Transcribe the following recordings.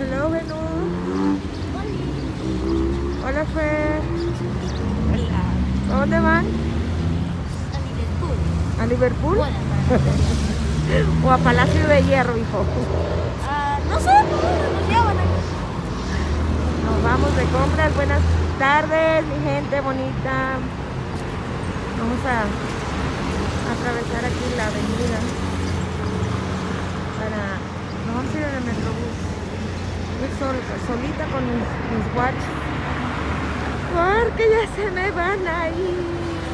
Hello, Benú. Hola, Fer. Hola. ¿A dónde van? A Liverpool. ¿A Liverpool? Hola, ¿O a Palacio de Hierro, hijo? no sé, nos llevan ahí. Nos vamos de compras. Buenas tardes, mi gente bonita. Vamos a atravesar aquí la avenida nos vamos a ir en el metrobús. Voy solita con mis watch porque ya se me van a ir.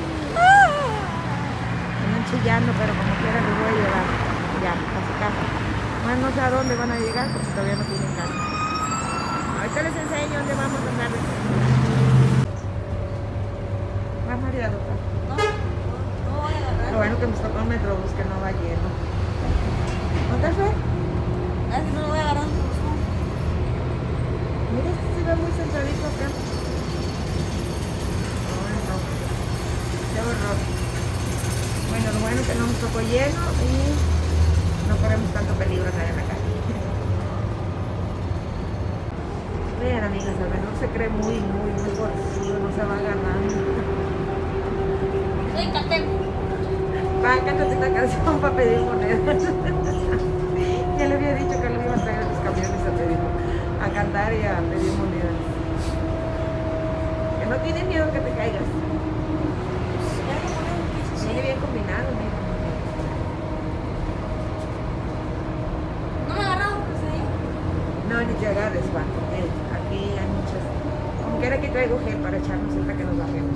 Andan chillando, pero como quiera les voy a llevar ya a su casa. Bueno, no sé a dónde van a llegar porque todavía no tienen casa. Ahorita les enseño dónde vamos a andar. ¿Vas mareado? No voy a agarrar. Lo bueno que nos tocó un metrobús que no va lleno. ¿Dónde fue? Así no lo voy a agarrar. Mira, este se ve muy centradito acá. Ay, no. Qué horror. Bueno, lo bueno es que no nos tocó lleno y no corremos tanto peligro acá en la calle. Vean, amigas, a ver, no se cree muy forzudo, no se va a ganar. Cántate una canción para pedir monedas. Ya le había dicho que lo iba a traer a los camiones a cantar y a pedir monedas. Que no tienes miedo que te caigas. Viene bien combinado, mira. No me agarrado, pues ahí. No, ni te agarres, Juan. Aquí hay muchas. Como quiera, aquí traigo gel para echarnos hasta que nos bajemos.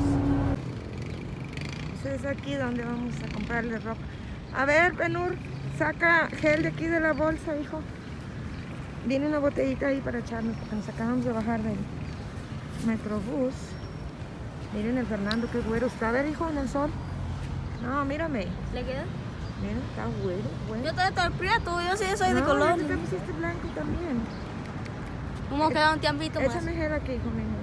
Es aquí donde vamos a comprarle ropa. A ver, Benur, saca gel de aquí de la bolsa, hijo. Viene una botellita ahí para echarnos porque nos acabamos de bajar del metrobús. Miren el Fernando, qué güero está. A ver, hijo, en el sol. No, mírame. ¿Le queda? Miren, está güero, güero. Yo todavía estoy prieto, yo sí soy de No, color. tú te pusiste blanco también. ¿Cómo queda un tiempito más? Échame gel aquí, hijo mío.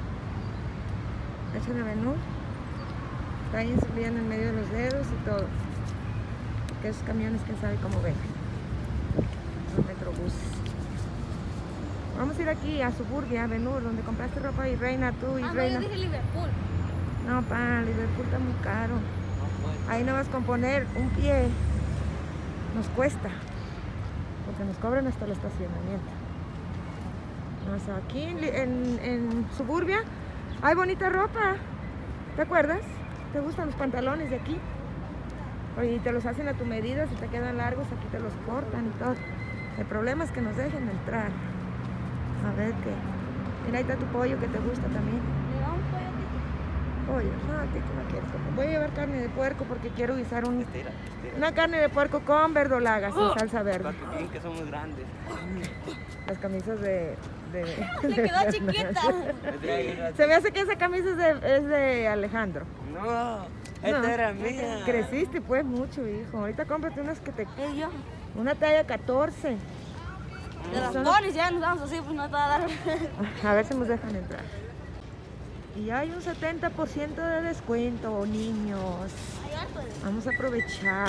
Échale Benur. Está ahí subiendo en medio de los dedos y todo. Que esos camiones, quién sabe cómo ven. Los metrobuses. Vamos a ir aquí a Suburbia, Benur, donde compraste ropa y Reina, tú y Reina. No, yo dije Liverpool. No, Liverpool está muy caro. Ahí no vas a componer un pie. Nos cuesta. Porque nos cobran hasta el estacionamiento. No, o sea, aquí en Suburbia hay bonita ropa. ¿Te acuerdas? ¿Te gustan los pantalones de aquí? Oye, te los hacen a tu medida, si te quedan largos, aquí te los cortan y todo. El problema es que nos dejen entrar. A ver qué. Mira, ahí está tu pollo que te gusta también. ¿Le da un pollo a ti? Pollo, no, a ti que no quieres. Voy a llevar carne de puerco porque quiero guisar una carne de puerco con verdolaga, sin salsa verde. Para que miren que somos grandes. Las camisas de Le quedó chiquita. Se me hace que esa camisa es de Alejandro. No, esta era mía. Creciste pues mucho, hijo. Ahorita cómprate unas que te... Yo. Una talla 14. De las ponis ya nos vamos así, pues no te va a dar. A ver si nos dejan entrar. Y hay un 70% de descuento, niños. Vamos a aprovechar.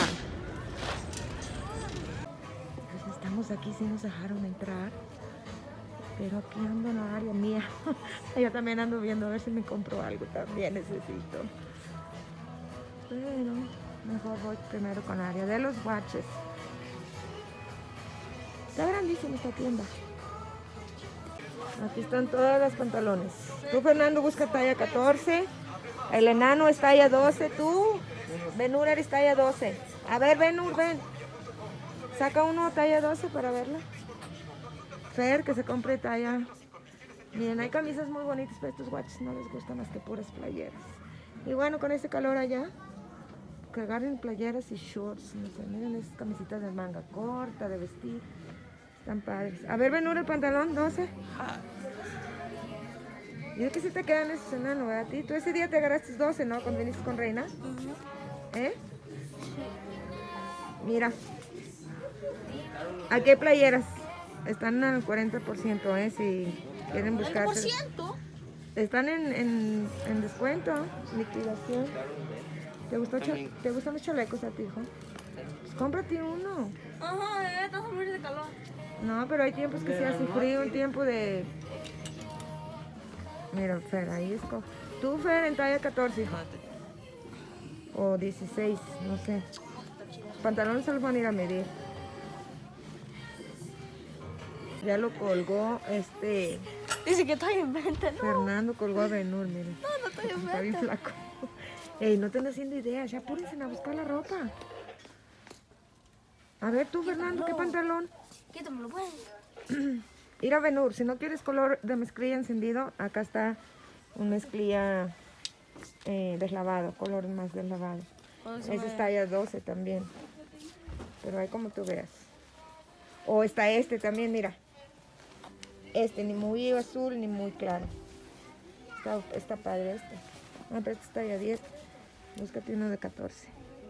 Pues estamos aquí, sí nos dejaron entrar. Pero aquí ando en la área mía. Yo también ando viendo a ver si me compro algo. También necesito. Pero mejor voy primero con la área de los watches. Está grandísima esta tienda. Aquí están todas las pantalones. Tú, Fernando, busca talla 14. El enano es talla 12. Tú, Benur, eres talla 12. A ver, Benur, ven. Saca uno talla 12 para verla. Fer, que se compre talla. Miren, hay camisas muy bonitas, pero estos watches no les gustan más que puras playeras. Y bueno, con este calor allá, que agarren playeras y shorts. No sé, miren esas camisitas de manga corta, de vestir. Están padres. A ver, Benur, el pantalón, 12. Mira que si te quedan esos enanos, ¿verdad? Tú ese día te agarraste 12, ¿no? Cuando viniste con Reina. ¿Eh? Mira. Aquí hay playeras. Están al 40%, si quieren buscar. ¿40%? Están en descuento, liquidación. ¿Te gustan los chalecos a ti, hijo? Pues cómprate uno. Ajá, estás a morir de calor. No, pero hay tiempos que se hace frío, un tiempo de... Mira, Fer, ahí escoge. Tú, Fer, en talla 14, hijo. O 16, no sé. Pantalones se los van a ir a medir. Ya lo colgó Dice que estoy en venta, ¿no? Fernando colgó a Benur, miren. No estoy en Está bien venta. flaco. Ey, no están haciendo ideas, ya apúrense a buscar la ropa. A ver tú, Fernando, ¿qué pantalón? Quítamelo, pues. Ir a Benur, si no quieres color de mezclilla encendido, acá está un mezclilla deslavado, color más deslavado. Ese es talla 12 también. Pero ahí como tú veas. O está este también, mira. Este, ni muy azul ni muy claro. Está padre este. Ah, pero este es talla 10. Búscate uno de 14.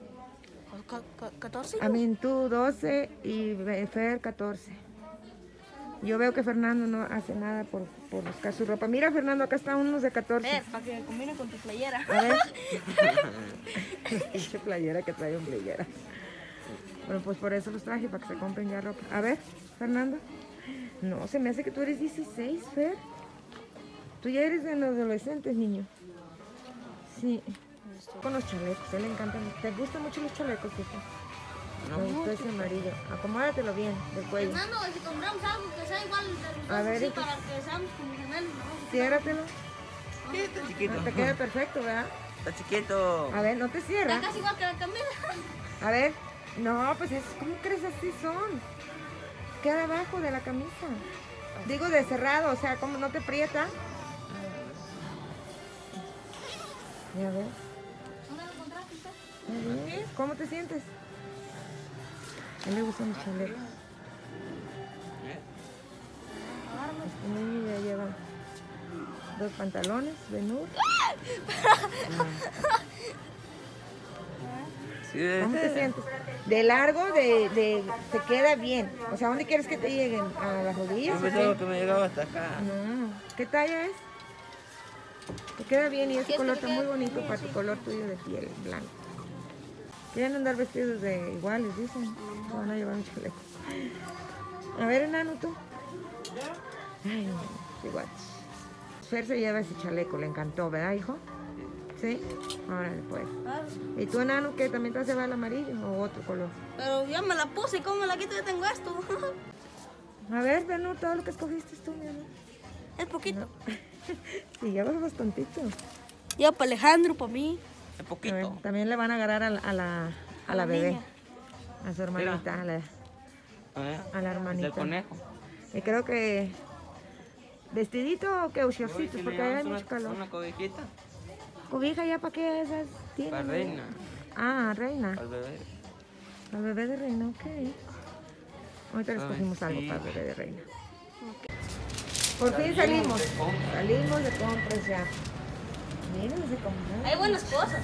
¿14? A mí tú 12 y Fer 14. Yo veo que Fernando no hace nada por buscar su ropa. Mira, Fernando, acá están unos de 14. Para que combine con tu playera. A ver. Pinche playera que trae un playera. Bueno, pues por eso los traje, para que se compren ya ropa. A ver, Fernando. No, se me hace que tú eres 16, Fer. Tú ya eres de los adolescentes, niño. Sí. Con los chalecos, a él le encantan. ¿Te gustan mucho los chalecos, hijo? No. Me gustó ese amarillo. Acomódatelo bien, del cuello. Fernando, si compramos algo que sea igual de los A dos, ver, así, hijo. para que seamos como gemelos, ¿no? Ciérratelo. Sí, está chiquito. Te queda perfecto, ¿verdad? Está chiquito. A ver, no te cierra. Está casi igual que la camisa. A ver. No, pues es, ¿cómo crees así son? Queda abajo de la camisa. Digo de cerrado, o sea, ¿cómo no te aprieta? Ya ves. ¿Dónde lo encontraste usted? Muy bien. ¿Cómo te sientes? A él le gustan los chalecos. Este niño ya lleva 2 pantalones de Nur. Sí, ¿Cómo te sientes? De largo, te queda bien. O sea, ¿dónde quieres que te lleguen? ¿A las rodillas? Yo o pensaba qué? que me llegaba hasta acá. No. ¿Qué talla es? Te queda bien y ese ¿Quieres color que está me muy quede bonito bien, para tu sí? color tuyo de piel blanco. Quieren andar vestidos de iguales, dicen. Se van a llevar un chaleco. A ver, enano, tú. Ay, igual. Fer se lleva ese chaleco, le encantó, ¿verdad, hijo? Sí. Órale, pues. Claro. ¿Y tú, enano, qué? ¿También te vas a llevar el amarillo o otro color? Pero ya me la puse, ¿cómo me la quito? Ya tengo esto. A ver, Benur, todo lo que escogiste tú, mi amor. Es poquito. Sí, llevas bastantito. Ya para Alejandro, para mí. Es A ver, poquito. también le van a agarrar a la bebé, niña. a su hermanita, a la hermanita. El conejo. Y creo que vestidito o que shortcitos, porque ahí hay mucho calor. Una cobijita Cobija ya para qué esas tienen. para reina. Ah, reina. Para el bebé. Al bebé de reina, ok. Ahorita le Ay, escogimos algo sí. para el bebé de reina. Por fin salimos. de compras. Salimos de compras ya. Miren, se compraron. Hay buenas cosas.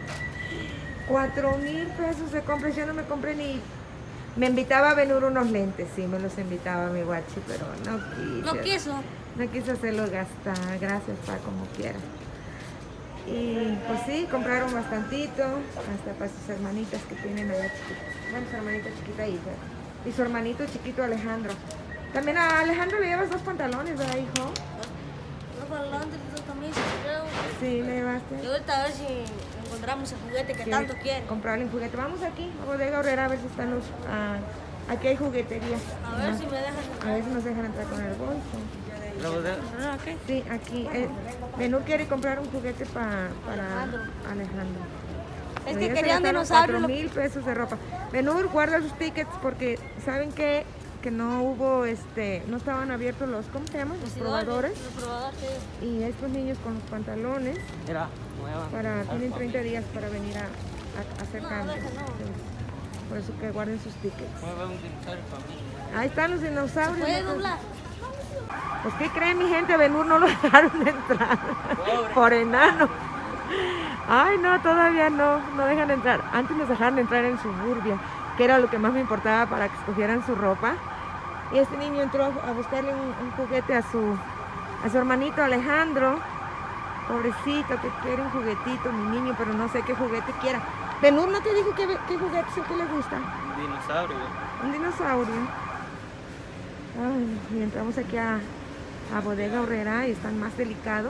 4,000 pesos de compras. Yo no me compré ni. Me invitaba a Benur unos lentes, sí, me los invitaba mi guachi, pero no quise. No quiso. No quise hacerlo gastar. Gracias, pa, como quiera. Y pues sí, compraron bastantito, hasta para sus hermanitas que tienen allá chiquitas. Bueno, su hermanita chiquita hija. Y su hermanito chiquito Alejandro. También a Alejandro le llevas 2 pantalones, ¿verdad, hijo? No para adelante, dos camisas, creo. Sí, le llevaste. Y ahorita a ver si encontramos el juguete que tanto quiere. Comprarle un juguete. Vamos aquí, a Bodega Horrera, a ver si están los... aquí hay juguetería. A ver si me dejan. A ver si nos dejan entrar con el bolso. ¿La bodega? Ah, ¿qué? Sí, aquí. Benú quiere comprar un juguete para Alejandro. Es Pero que ya se querían gastaron dinosaurios. 4,000 pesos de ropa. Benur, guarda sus tickets porque saben que no hubo, no estaban abiertos los, ¿cómo se llaman? Los probadores. Los probadores, sí. Y estos niños con los pantalones, Mira, nueva. tienen 30 días para venir a hacer No, cambios. deja, no. Sí. Por eso que guarden sus tickets. Mueve un dinosaurio para mí. Ahí están los dinosaurios. ¿Puede ¿no? doblar? Pues, ¿qué creen, mi gente? Benur no lo dejaron entrar. Por enano. Ay, no, todavía no dejan entrar. Antes nos dejaron entrar en Suburbia, que era lo que más me importaba para que escogieran su ropa. Y este niño entró a buscarle un juguete a su hermanito Alejandro. Pobrecito, que quiere un juguetito, mi niño, pero no sé qué juguete quiera. Benur, ¿no te dijo qué juguete es el que le gusta? Un dinosaurio. Un dinosaurio. Ay, y entramos aquí a Bodega Aurrera y están más delicados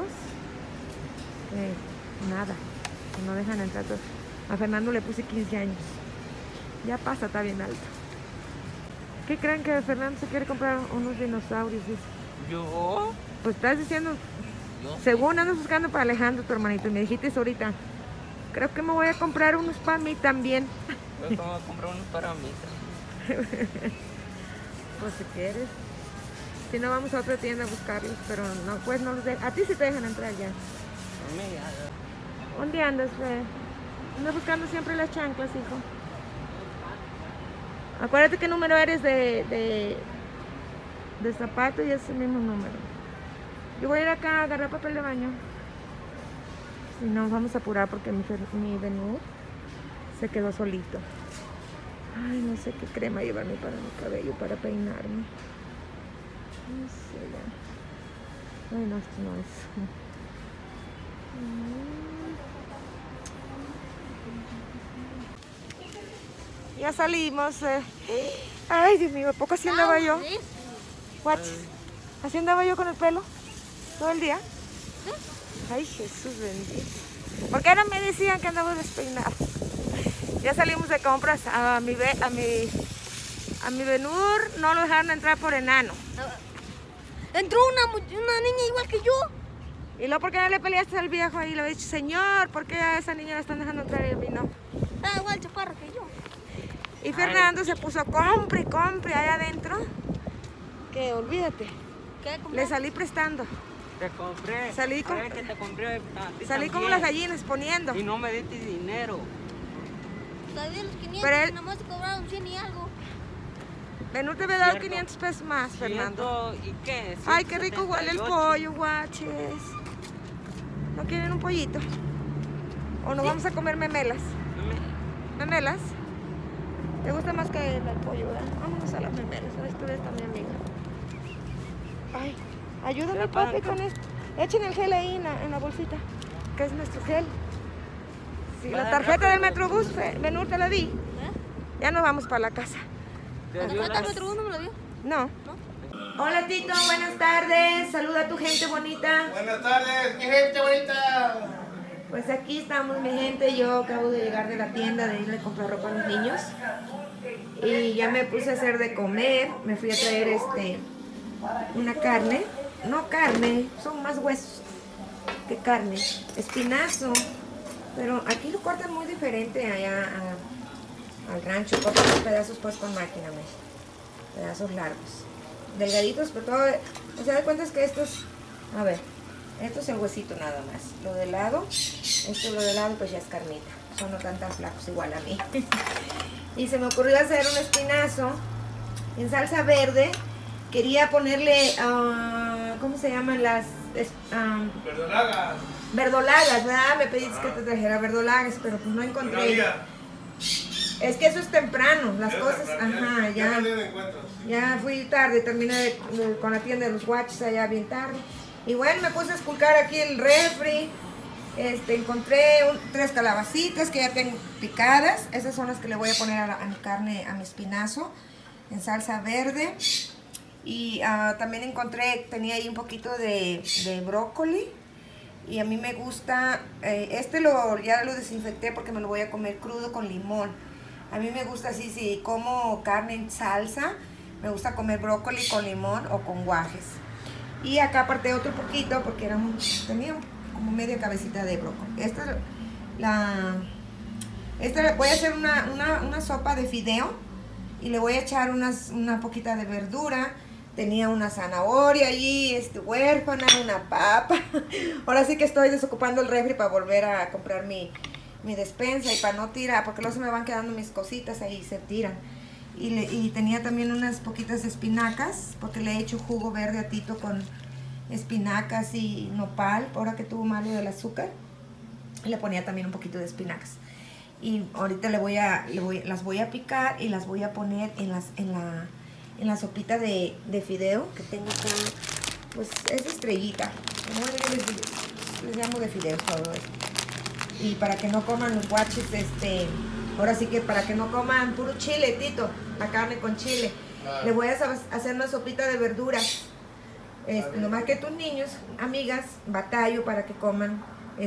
que nada, que no dejan entrar. A Fernando le puse 15 años. Ya pasa, está bien alto. ¿Qué creen que Fernando se quiere comprar unos dinosaurios? Dice. ¿Yo? Pues estás diciendo, Yo. según andas buscando para Alejandro, tu hermanito, y me dijiste ahorita, creo que me voy a comprar unos para mí también. Yo voy a comprar unos para mí también. Pues si quieres. Si no, vamos a otra tienda a buscarlos, pero no, pues no los dejan. A ti sí te dejan entrar ya. A mí ya. ¿Dónde andas, Fe? Andas buscando siempre las chanclas, hijo. Acuérdate qué número eres de zapato y es el mismo número. Yo voy a ir acá a agarrar papel de baño. Si no, vamos a apurar porque mi Benur se quedó solito. Ay, no sé qué crema llevarme para mi cabello, para peinarme. No sé ya. Ay, no, esto no es. Ya salimos. Ay, Dios mío, ¿a poco así andaba yo? Guachis, ¿así andaba yo con el pelo? ¿Todo el día? Ay, Jesús bendito. ¿Por qué no me decían que andaba despeinado? Ya salimos de compras. A mi Benur no lo dejaron entrar por enano. Entró una niña igual que yo. ¿Y luego por qué no le peleaste al viejo ahí? Le había dicho, señor, ¿por qué a esa niña la están dejando entrar y a mí no? Está igual chaparra que yo. Y Fernando se puso compre allá adentro. Que olvídate. ¿Qué? Le salí prestando. Te compré. Salí con- ¿Sabes que te compré a ti Salí como también? las gallinas poniendo. Y no me diste dinero. Todavía los 500, Pero él- nada más te cobraron 100 y algo. Benur te había dado Cierto. 500 pesos más, Fernando. ¿Y qué? Ay, qué rico huele el 178. pollo, guaches. ¿No quieren un pollito? ¿O nos vamos a comer memelas? ¿Memelas? ¿Te gusta más que el pollo, verdad? Vámonos a las memelas. Esto está mi amiga. Ay, ayúdame, ¿Qué papi, pasa? con esto. Echen el gel ahí en la bolsita, que es nuestro gel. Sí, la Va, tarjeta del rápido. Metrobús, Benur, te la di. Ya nos vamos para la casa. Te ¿La dio tarjeta la- del Metro no me la dio? No. Hola, Tito, buenas tardes. Saluda a tu gente bonita. Buenas tardes, mi gente bonita. Pues aquí estamos, mi gente. Yo acabo de llegar de la tienda de irle a comprar ropa a los niños. Y ya me puse a hacer de comer. Me fui a traer una carne. No carne, son más huesos que carne. Espinazo. Pero aquí lo cortan muy diferente allá al rancho. Cortan los pedazos pues con máquina, pedazos largos. Delgaditos, pero todo. O sea, de cuentas que estos. A ver. Esto es el huesito nada más. Lo de lado, lo de lado pues ya es carnita. Son no tan flacos igual a mí. Y se me ocurrió hacer un espinazo en salsa verde. Quería ponerle, ¿cómo se llaman las? Verdolagas. Verdolagas, ¿verdad? Me pediste que te trajera verdolagas, pero pues no encontré. Es que eso es temprano, las cosas, ajá, ya. Ya fui tarde, terminé con la tienda de los guaches allá bien tarde. Y bueno, me puse a esculcar aquí el refri. Encontré 3 calabacitas que ya tengo picadas. Esas son las que le voy a poner a mi carne, a mi espinazo, en salsa verde. Y también encontré, tenía ahí un poquito de brócoli. Y a mí me gusta, ya lo desinfecté porque me lo voy a comer crudo con limón. A mí me gusta así, si como carne en salsa, me gusta comer brócoli con limón o con guajes. Y acá aparté otro poquito porque tenía como media cabecita de brócoli. Voy a hacer una sopa de fideo y le voy a echar una poquita de verdura. Tenía una zanahoria allí, huérfana, una papa. Ahora sí que estoy desocupando el refri para volver a comprar mi despensa y para no tirar, porque luego se me van quedando mis cositas ahí y se tiran. Y tenía también unas poquitas espinacas, porque le he hecho jugo verde a Tito con espinacas y nopal, ahora que tuvo malo del azúcar. Le ponía también un poquito de espinacas. Y ahorita las voy a picar y las voy a poner en la sopita de fideo que tengo acá. Pues es estrellita. Bueno, yo les llamo de fideos todo esto. Y para que no coman los guaches, ahora sí que para que no coman puro chile, Tito, la carne con chile. Le voy a hacer una sopita de verduras. Nomás que tus niños, amigas, batallo para que coman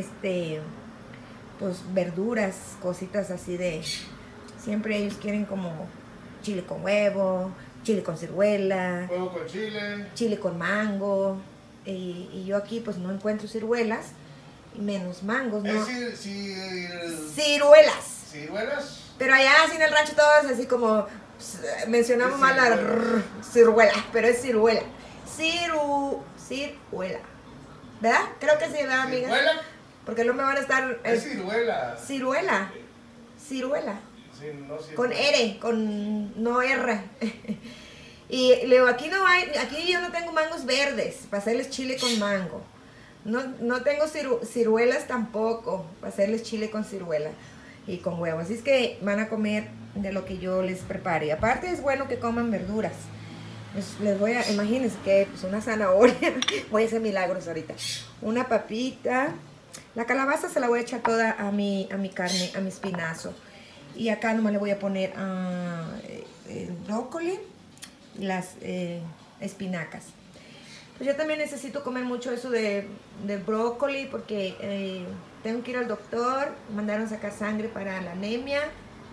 pues verduras, cositas así de... Siempre ellos quieren como chile con huevo, chile con ciruela, Huevo con chile. chile con mango. Y yo aquí pues no encuentro ciruelas, y menos mangos, ¿no? Ciruelas. ¿Ciruelas? Pero allá así en el rancho todos así como mencionamos mal la ciruela, pero es ciruela. Ciruela. ¿Verdad? Creo que sí, ¿verdad, amiga? ¿Ciruela? Porque no me van a estar... Es ciruela. Ciruela. Ciruela. Sí, no ciruela. Con R, con no R. Y le digo, aquí no hay, aquí yo no tengo mangos verdes para hacerles chile con mango. No tengo ciruelas tampoco para hacerles chile con ciruela y con huevo. Así es que van a comer de lo que yo les prepare. Y aparte es bueno que coman verduras. Pues les voy a, imagínense que pues una zanahoria, voy a hacer milagros ahorita. Una papita. La calabaza se la voy a echar toda a mi carne, a mi espinazo. Y acá nomás le voy a poner el brócoli, las espinacas. Pues yo también necesito comer mucho eso del brócoli porque tengo que ir al doctor, mandaron sacar sangre para la anemia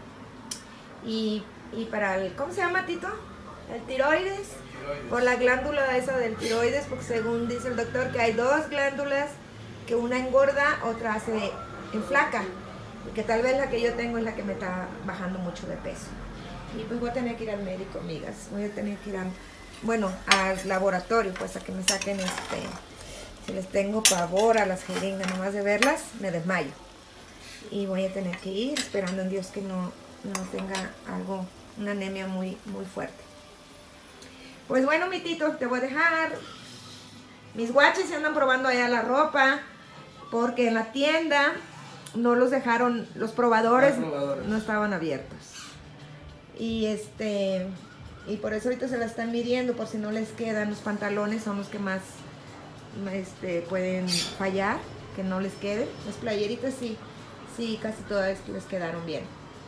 y para el, ¿cómo se llama, Tito? El tiroides. Por la glándula esa del tiroides, porque según dice el doctor que hay dos glándulas, que una engorda, otra hace enflaca, y que tal vez la que yo tengo es la que me está bajando mucho de peso. Y pues voy a tener que ir al médico, amigas, voy a tener que ir al laboratorio, pues a que me saquen si les tengo pavor a las jeringas, nomás de verlas me desmayo. Y voy a tener que ir, esperando en Dios que no tenga algo, una anemia muy, muy fuerte. Pues bueno, mi Tito, te voy a dejar. Mis guaches se andan probando allá la ropa, porque en la tienda no los dejaron, los probadores no estaban abiertos. Y por eso ahorita se la están midiendo, por si no les quedan. Los pantalones son los que más pueden fallar, que no les queden. Las playeritas sí, casi todas les quedaron bien.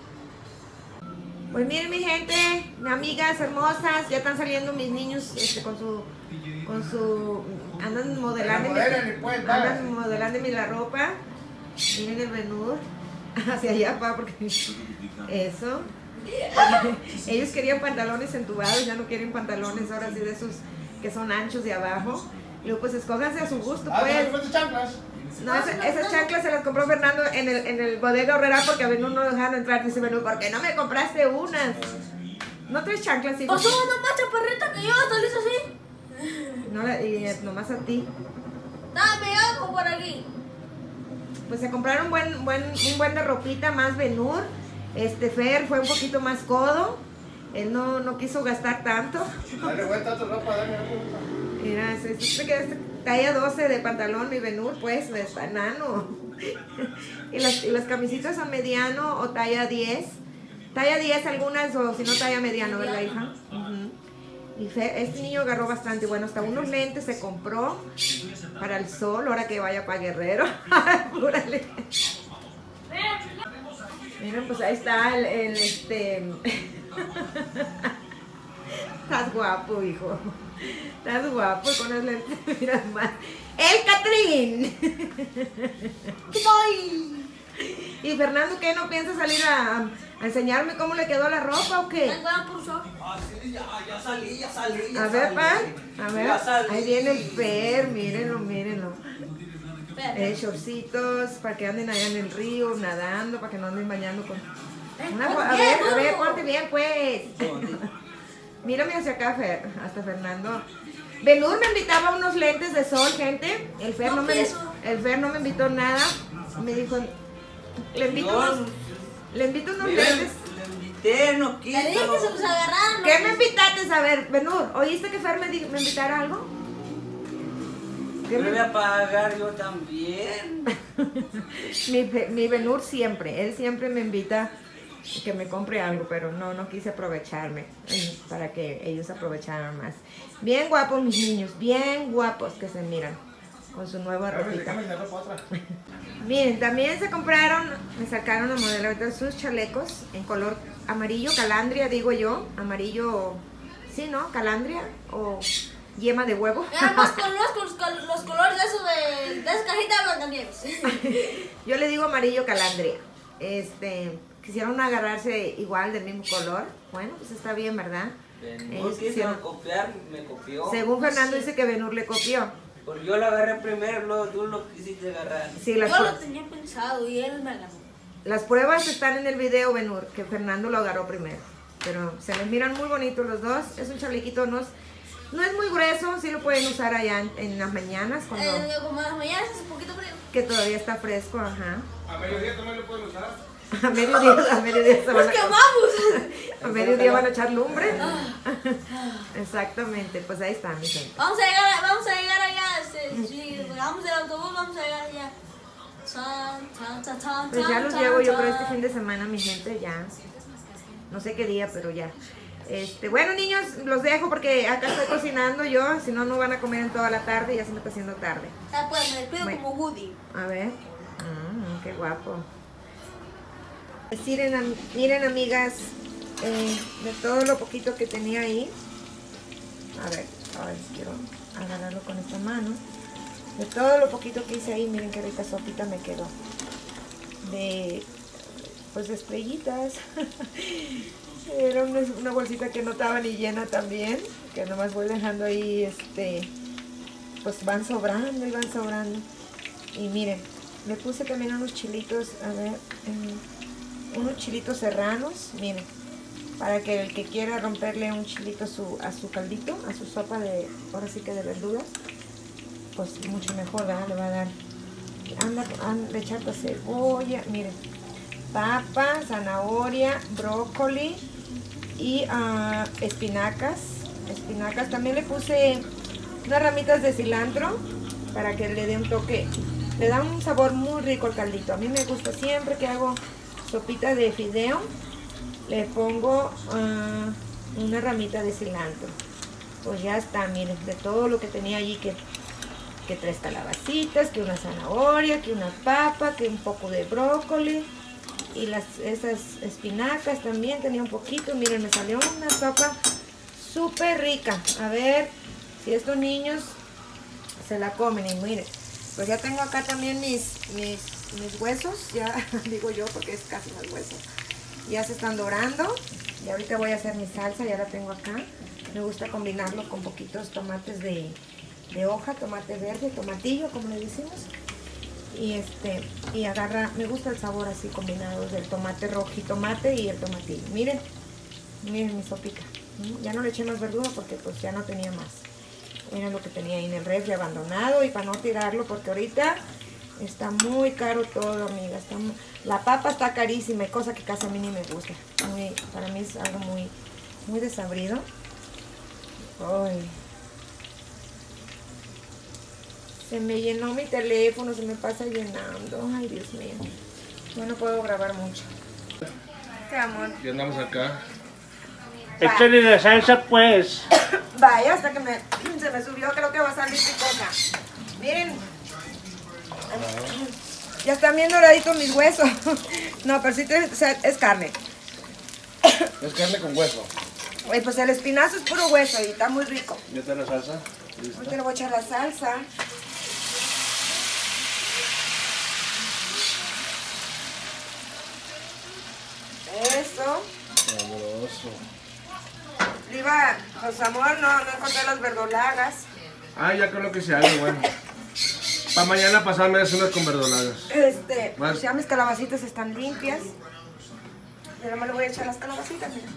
Pues miren, mi gente, amigas hermosas, ya están saliendo mis niños con su andan modelando la ropa. Miren el menú hacia allá, pa, porque eso. Ellos querían pantalones entubados, ya no quieren pantalones ahora sí de esos que son anchos de abajo. Y luego pues escójanse a su gusto, pues. Chanclas. No, esas chanclas se las compró Fernando en el bodega Horrera porque a Benú no lo dejaron entrar. Dice Benú, ¿por qué no me compraste unas? ¿No traes chanclas, hijo? Pasó una más chaparrita que yo, salís así. No, y nomás a ti. Dame algo por aquí. Pues se compraron un buen de ropita, más Benur. Fer fue un poquito más codo. Él no quiso gastar tanto. Dale vuelta a tu ropa, dale vuelta. Mira, se queda talla 12 de pantalón, mi Benur, pues, está enano. y las camisitas son mediano o talla 10. Talla 10 algunas, o si no talla mediano, ¿verdad, hija? Y este niño agarró bastante. Bueno, hasta unos lentes se compró para el sol, ahora que vaya para Guerrero. Miren, pues ahí está Estás guapo, hijo. Estás guapo con los lentes. Mira más. ¡El Catrín! ¡Ay! ¿Y Fernando qué? ¿No piensa salir a enseñarme cómo le quedó la ropa o qué? Sí, ya salí. A ver, pa. A ver. Ahí viene el Fer. Mírenlo. Shortcitos para que anden allá en el río nadando, para que no anden bañando con... A ver, ponte bien, pues. Mírame hacia acá, Fer, hasta Fernando. Benur me invitaba a unos lentes de sol, gente. El Fer no me invitó nada. Me dijo, le invito unos lentes. Le invité, no quiso. Le dije que se los agarraron. ¿Qué me invitaste a ver, Benur? ¿Oíste que Fer me invitara algo? Yo le voy a pagar yo también. mi Benur siempre, él siempre me invita que me compre algo, pero no quise aprovecharme para que ellos aprovecharan más. Bien guapos mis niños, bien guapos que se miran con su nueva ropita. Miren, también se compraron, me sacaron a modelar sus chalecos en color amarillo calandria, digo yo, amarillo Sí, ¿no? Calandria o yema de huevo. Nada más con los colores de eso de esa cajita de Blancanieves. Yo le digo amarillo calandria. Quisieron agarrarse igual del mismo color. Bueno, pues está bien, ¿verdad? Benur quiso copiar, me copió. Según Fernando dice que Benur le copió. Porque yo lo agarré primero, luego tú lo quisiste agarrar. Sí, Yo lo tenía pensado y él me ganó. las pruebas están en el video, Benur, que Fernando lo agarró primero. Pero se les miran muy bonitos los dos. Es un chalequito, no es muy grueso, sí lo pueden usar allá en las mañanas. Como en las mañanas es un poquito frío. Que todavía está fresco, ajá. A mediodía también lo pueden usar. A mediodía se van ¡Nos quemamos! a mediodía van a echar lumbre. Exactamente, pues ahí está mi gente. Vamos a llegar allá. Si llegamos del autobús, vamos a llegar allá. Pues ya los llevo yo creo este fin de semana, mi gente, ya. No sé qué día, pero ya. Bueno, niños, los dejo porque acá estoy cocinando yo, si no, no van a comer en toda la tarde y ya se me está haciendo tarde. Pues me despido como Woody. A ver, qué guapo. Pues miren, amigas, de todo lo poquito que tenía ahí. A ver, quiero agarrarlo con esta mano. De todo lo poquito que hice ahí, miren qué rica sopita me quedó. Pues de estrellitas. Era una bolsita que no estaba ni llena también, que nomás voy dejando ahí, pues van sobrando y van sobrando. Y miren, le puse también unos chilitos, a ver, unos chilitos serranos, miren, para que el que quiera romperle un chilito a su caldito, a su sopa ahora sí que de verduras, pues mucho mejor, ¿verdad? Le va a dar, le echar pues cebolla, miren, papa, zanahoria, brócoli y espinacas. También le puse unas ramitas de cilantro para que le dé un toque, le da un sabor muy rico al caldito. A mí me gusta siempre que hago sopita de fideo, le pongo una ramita de cilantro. Pues ya está, miren, de todo lo que tenía allí, que 3 calabacitas, que una zanahoria, que una papa, que un poco de brócoli. Y esas espinacas también tenía un poquito. Miren, me salió una sopa súper rica. A ver si estos niños se la comen. Y miren, pues ya tengo acá también mis huesos. Ya digo yo porque es casi los huesos. Ya se están dorando. Y ahorita voy a hacer mi salsa. Ya la tengo acá. Me gusta combinarlo con poquitos tomates de hoja, tomate verde, tomatillo como le decimos. Y me gusta el sabor así combinado del tomate rojitomate y el tomatillo. Miren mi sopita. Ya no le eché más verdura porque pues ya no tenía más. Miren lo que tenía ahí en el refri abandonado, y para no tirarlo porque ahorita está muy caro todo, amiga. La papa está carísima, y cosa que casi a mí ni me gusta. Para mí es algo muy, muy desabrido. Ay. Se me llenó mi teléfono, se me pasa llenando. Ay, Dios mío. Yo no puedo grabar mucho. ¿Qué, amor? Ya andamos acá. Échale la salsa, pues. Vaya, hasta que se me subió, creo que va a salir picosa. Miren. Ya están bien doraditos mis huesos. No, pero sí es carne. Es carne con hueso. Pues el espinazo es puro hueso y está muy rico. ¿Ya está la salsa? Ahorita le voy a echar la salsa. Eso. Sabroso. Pues amor, no encontré las verdolagas. Ya creo que se haga, bueno. Para mañana pasarme unas con verdolagas. Pues ya mis calabacitas están limpias. Y ahora me le voy a echar las calabacitas, mira.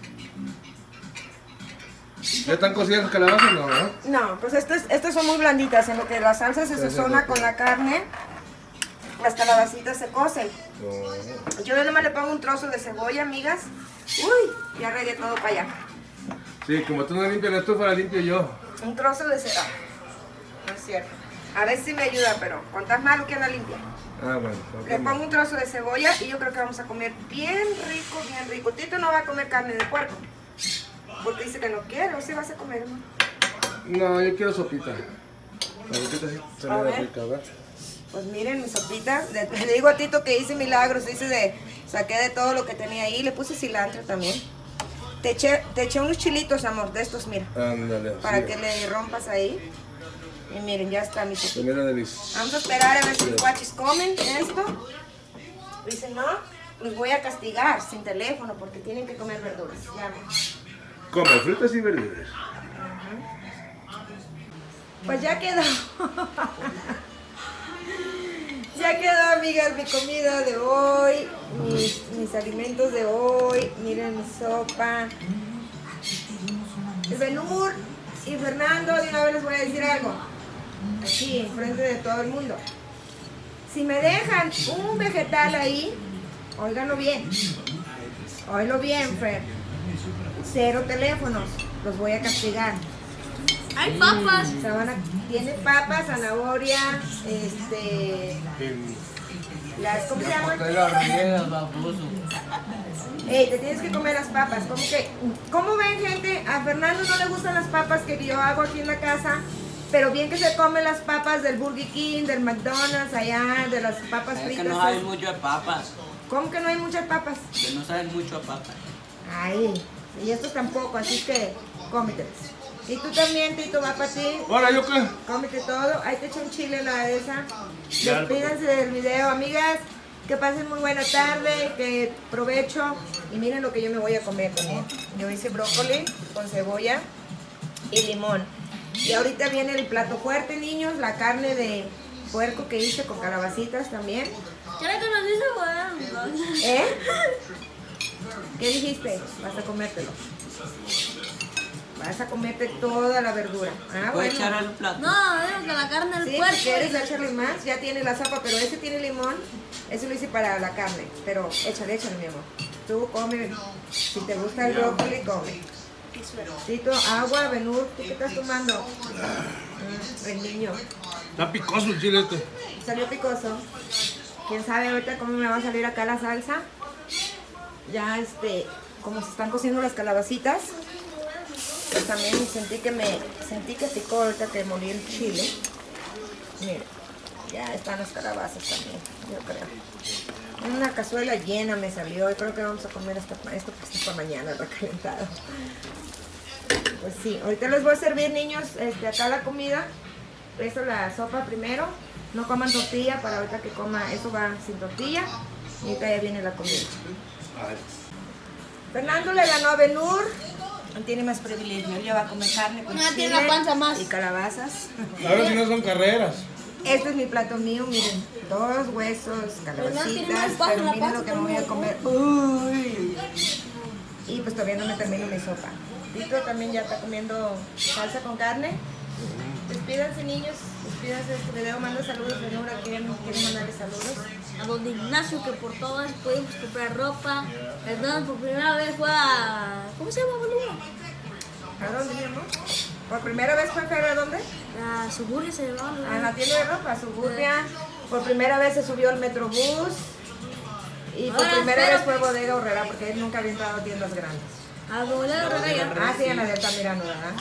¿Ya están cocidas las calabazas? No, ¿no? No, pues estas son muy blanditas, en lo que la salsa se sazona con la carne, las calabacitas se cocen. No. Yo nomás le pongo un trozo de cebolla, amigas. Uy, ya regué todo para allá. Sí, como tú no limpias la estufa, la limpio yo. Un trozo de cebolla. No es cierto. A ver si me ayuda, pero ¿cuántas malo que la limpia? Bueno. Le pongo un trozo de cebolla y yo creo que vamos a comer bien rico, bien rico. Tito no va a comer carne de puerco, porque dice que no quiere. ¿O sí vas a comer, no? No, yo quiero sopita. La sopita sí se me da rica, ¿verdad? Pues miren mi sopita. Le digo a Tito que hice milagros. Saqué de todo lo que tenía ahí. Le puse cilantro también. Te eché unos chilitos, amor, de estos, mira. Ándale. Para sí. que le rompas ahí. Y miren, ya está mi sopita. Mira, delicioso. Vamos a esperar a ver si los guachis comen esto. Dicen, no, los voy a castigar sin teléfono porque tienen que comer verduras. Ya, amor. Come frutas y verduras. Pues ya quedó. Ya quedó, amigas, mi comida de hoy, mis alimentos de hoy. Miren mi sopa. El Benur y Fernando, de una vez les voy a decir algo. Aquí, enfrente de todo el mundo. Si me dejan un vegetal ahí, óiganlo bien. Óiganlo bien, Fer. 0 teléfonos. Los voy a castigar. Hay papas. Tiene papas, zanahoria, las, ¿cómo se llaman? Ey, te tienes que comer las papas. ¿Cómo ven, gente? A Fernando no le gustan las papas que yo hago aquí en la casa, pero bien que se come las papas del Burger King, del McDonald's, allá, de las papas Es fritas. que no hay mucho de papas. ¿Cómo que no hay muchas papas? Que no saben mucho a papas. Ay, y estos tampoco, así que cómetelos. Y tú también, Tito, va para ti. Ahora, ¿yo qué? Cómete todo. Ahí te echo un chile en la de esa. Despídanse del video, amigas. Que pasen muy buena tarde, que provecho. Y miren lo que yo me voy a comer también. Yo hice brócoli con cebolla y limón. Y ahorita viene el plato fuerte, niños. La carne de puerco que hice con calabacitas también. ¿Quieres que nos dice, bueno? ¿Eh? ¿Qué dijiste? Vas a comértelo. Vas a comerte toda la verdura. Ah, ¿Puedo bueno. echar al plato? No, digo que la carne del Sí, puerco. si quieres échale más, ya tiene la sopa, pero ese tiene limón, ese lo hice para la carne, pero échale, mi amor. Tú come, si te gusta el brócoli, come. Tito, agua, Benur, ¿tú qué estás tomando? El niño. Está picoso el chile este. Salió picoso. ¿Quién sabe ahorita cómo me va a salir acá la salsa? Ya, como se están cociendo las calabacitas, pues también sentí que picó ahorita que molí el chile. Miren, ya están las calabazas también, yo creo. Una cazuela llena me salió y creo que vamos a comer esto para mañana recalentado. Pues sí, ahorita les voy a servir, niños, acá la comida. Esto la sopa primero. No coman tortilla para ahorita que coma, eso va sin tortilla. Y ahorita ya viene la comida. Fernando le ganó a Benur. Tiene más privilegio, él ya va a comer carne con chile tiene la panza más. y calabazas. A ver si no son carreras. Este es mi plato mío, miren, 2 huesos, calabacitas, más pero en la miren lo panza que me voy a comer. Uy. Y pues todavía no me termino mi sopa. Tito también ya está comiendo salsa con carne. Despídanse, niños, despídanse de este video, manda saludos, Benura, ¿quieren mandarle saludos? A don Ignacio, que por todas pudimos comprar ropa. Perdón, por primera vez fue a... ¿Cómo se llama, boludo? ¿A dónde, mi amor? ¿Por primera vez fue Fer a dónde? A Suburbia se llamaba. A la tienda de ropa, Suburbia. Por primera vez se subió al Metrobús. Y por Ahora, primera espera. vez fue Bodega Horrera, porque él nunca había entrado a tiendas grandes. A Bodega Horrera. Ah, sí, en la de Altamirano, ¿verdad?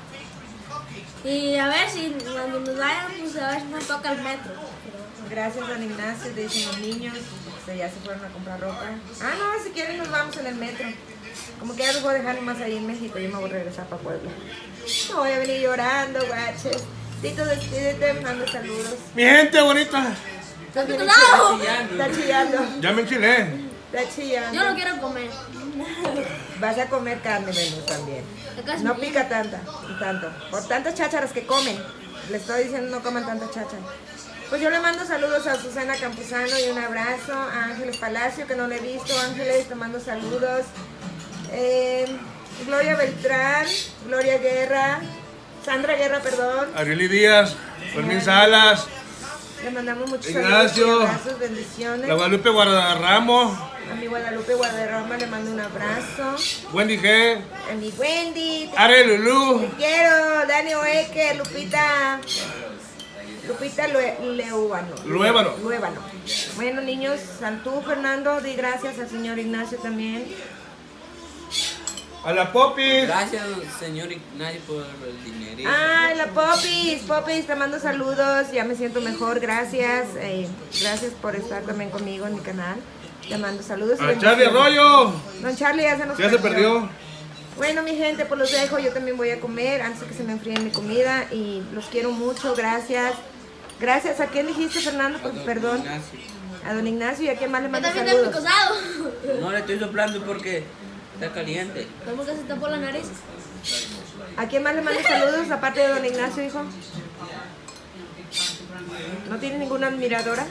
Y a ver si cuando nos vayan, pues a ver si nos toca el metro. Gracias, don Ignacio, dicen los niños. Ya se fueron a comprar ropa. Ah, no, si quieren nos vamos en el metro. Como que ya los voy a dejar más ahí en México, yo me voy a regresar para Puebla. No voy a venir llorando, guaches. Tito, despídete, mando saludos. Mi gente bonita. Está bien ¡No! Está chillando. Ya me enchilé. Está chillando. Yo no quiero comer. Vas a comer carne, Benú, también. Acá es No mi- pica tanto. Por tantas chácharas que comen. Le estoy diciendo no coman tantas chácharas. Pues yo le mando saludos a Susana Campuzano y un abrazo a Ángeles Palacio, que no le he visto. Ángeles, te mando saludos. Gloria Beltrán, Gloria Guerra, Sandra Guerra, perdón. Ariely Díaz, Fermín Salas, Le mandamos muchos Ignacio, saludos y abrazos, bendiciones. la Guadalupe Guadarramo, A mi Guadalupe Guadarrama le mando un abrazo. Wendy G, A mi Wendy, Are Lulú, te quiero. Dani Oeque, Lupita Luébano. Bueno, niños, Santú, Fernando, di gracias al señor Ignacio también. a la Popis, Gracias, señor Ignacio, por el dinerito. Ay, la Popis, te mando saludos, ya me siento mejor, gracias. Gracias por estar también conmigo en mi canal. Te mando saludos. y a Charlie bendiciones. Arroyo, Don Charlie ya se nos ya se perdió. Bueno, mi gente, pues los dejo. Yo también voy a comer antes de que se me enfríe mi comida. Y los quiero mucho. Gracias. Gracias. ¿A quién dijiste, Fernando? Perdón. A don Ignacio. ¿Y a quién más le Yo mando también tengo mi saludos? cosado. No le estoy soplando porque está caliente. ¿Cómo que se tapó la nariz? ¿A quién más le mando saludos aparte de don Ignacio, hijo? ¿No tiene ninguna admiradora?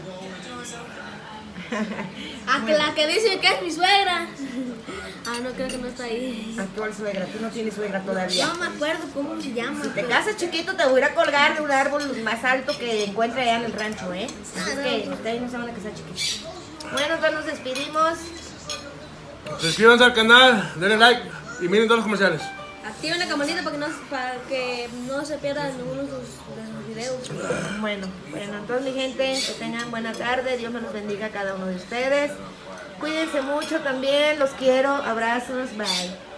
A que la que dice que es mi suegra. Ah, no, creo que no está ahí. Actual suegra. Tú no tienes suegra todavía. No me acuerdo cómo se llama. Si te casas chiquito, te voy a ir a colgar de un árbol más alto que encuentre allá en el rancho, ¿eh? Así es que ustedes no se van a casar chiquitos. Bueno, entonces nos despedimos. Suscríbanse al canal, denle like y miren todos los comerciales. Activen la campanita para que no se pierdan ninguno de sus videos. Bueno, entonces mi gente, que tengan buena tarde. Dios me los bendiga a cada uno de ustedes. Cuídense mucho también, los quiero. Abrazos, bye.